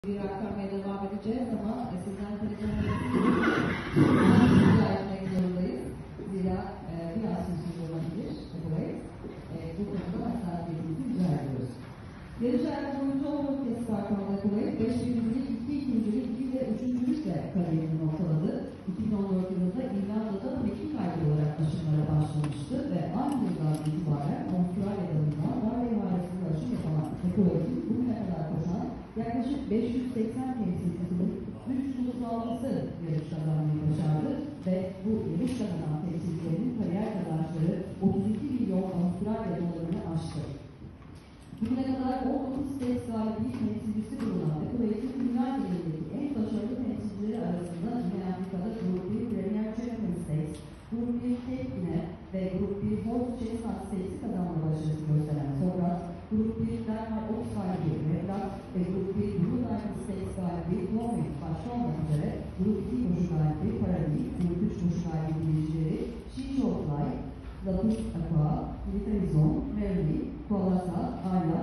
Bir aktarmaya devam edeceğiz ama sizden rica etmek zorundayız. Zira biraz sözsüz olabilir. Bu konuda hassasiyetimizi rica ediyoruz. Yarış hayatı boyunca 14 kez farkında koyup 5 birincilik, 2 ikincilik, 2 de 3.lükle kariyerini noktaladı. 2014 yılında İrlanda'da vekil kaydı olarak aşımlara başlamıştı ve aynı yıldan itibaren Avustralya'da bulunan Varley Vadisi'nde aşım yapan Eko'nun bugüne kadar koşan yaklaşık 580 temsilcisinin 336'sı yarış kazanmayı başardı ve bu yarış kazanan temsilcilerin kariyer kazançları 32 milyon Avustralya dolarını aştı. Bugüne kadar 19 state sahibi temsilcisi bulunan Eko'nun dünya genelindeki en başarılı temsilcileri arasında Güney Afrika'da Grup 1 Premier Champion Stakes, Grup 1 Cape Guinea ve Grup 1 Horse Chestnut Stakes'i kazanma başarısı gösteren Sokrat, Grup 1 Denmark Oaks sahibi Redlock ve Grup 1 Blue Diamond Stakes sahibi Norwich başta olmak üzere Grup 2 koşu sahibi Paradies, Grup 3 koşu sahibi birinicileri She Short Life, Lapis Aqua, Militarizon, Merli, Koalasa, Ayla